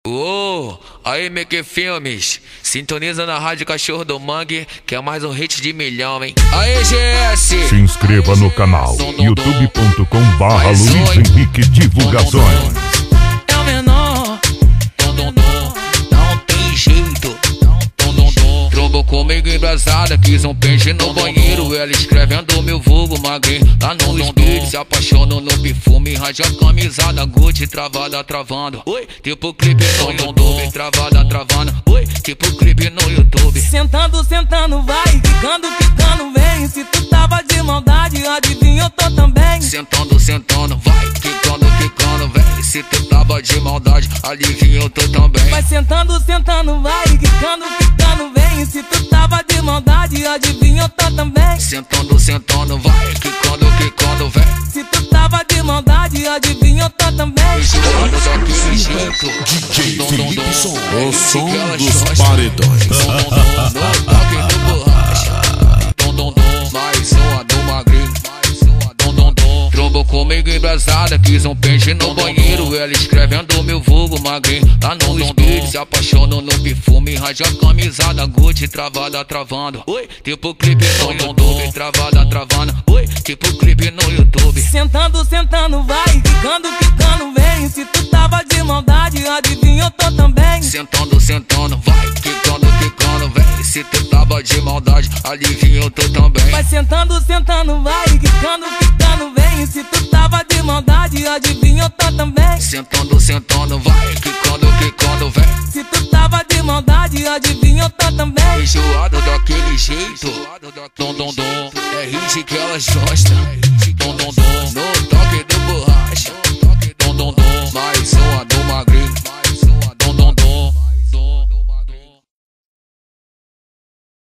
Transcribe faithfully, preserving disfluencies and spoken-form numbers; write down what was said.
Ô, a M Q Filmes, sintoniza na Rádio Cachorro do Mangue, que é mais um hit de milhão, hein? Aê, G S! Se inscreva no canal youtube ponto com barra Luiz Henrique Divulgações. É o menor, não tem jeito. Trombou comigo embrasada, quis um peixe no banheiro. Ela escrevendo meu vulgo magrinho lá no espelho. Se apaixonou no perfume, raja camisada Gucci, travada, travando. Oi, tipo clipe no YouTube, travada, travando. Oi, tipo clipe no YouTube. Sentando, sentando, vai, quicando, quicando, vem. Se tu tava de maldade, adivinha, eu tô também. Sentando, sentando, vai, quicando, quicando, vem. Se tu tava de maldade, adivinha, eu tô também. Vai sentando, sentando, vai, quicando, quicando, vem. Se tu tava de maldade, adivinha, eu tô também. Sentando, sentando, vai, quicando, quicando, vem. Se tu tava de maldade, adivinha, eu tô também. Enjoado daquele jeito, D J Felipe Som, é o som que dos gosta. paredões. No toque do borracha, dom, dom, dom. Mais uma do magrinho, dom, dom, dom. Trombou comigo embrasada, quis um peixe no banheiro. Ela escrevendo meu vulgo magrinho lá no espelho. Se apaixonou no perfume, raja camisada Gucci, travada, travando. Oi, tipo clipe no YouTube, travada, travando. Oi, tipo clipe no YouTube. Sentando, sentando, vai, quicando, quicando, vem. Se tu tava de maldade, adivinha, eu tô também. Sentando, sentando, vai, quicando, quicando, vem. Se tu tava de maldade, adivinha, eu tô também. Vai sentando, sentando, vai, quicando, quicando, vem. Se tu tava de maldade, adivinha, eu tô também. Sentando, sentando, vai, quicando, quicando, vem. Se tu tava de maldade, adivinha, eu tô também. Enjoado daquele jeito, dom, dom, dom. É hit que elas gostam, dom, dom, dom.